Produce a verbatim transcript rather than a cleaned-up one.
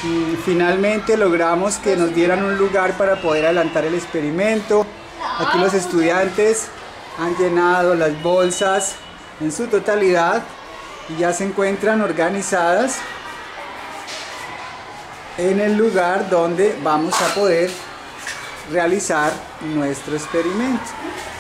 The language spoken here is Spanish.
Y finalmente logramos que nos dieran un lugar para poder adelantar el experimento. Aquí los estudiantes han llenado las bolsas en su totalidad y ya se encuentran organizadas en el lugar donde vamos a poder realizar nuestro experimento.